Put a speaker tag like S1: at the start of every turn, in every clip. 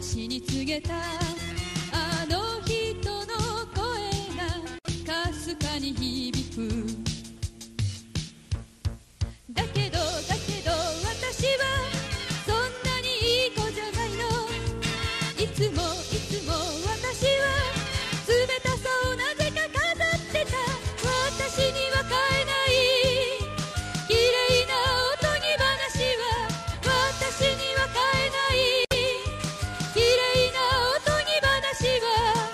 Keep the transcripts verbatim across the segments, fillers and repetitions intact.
S1: 私に告げたあの人の声がかすかに響く。だけどだけど私はそんなにいい子じゃないの。いつもいつも私は冷たさをなぜか飾ってた。私には買えない綺麗なおとぎ話は私には買えない綺麗なおとぎ話は。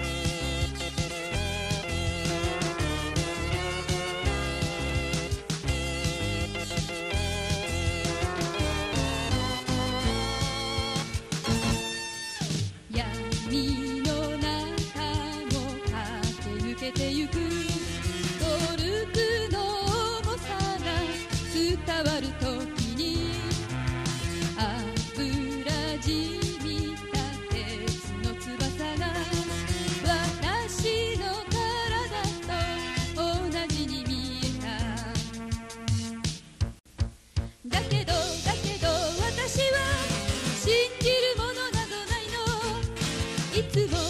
S1: 闇の中も駆け抜けてゆくトルクの重さが伝わるときに油じみた鉄の翼が私の体と同じに見えた。だけどだけど私は信じるものなどないの。いつも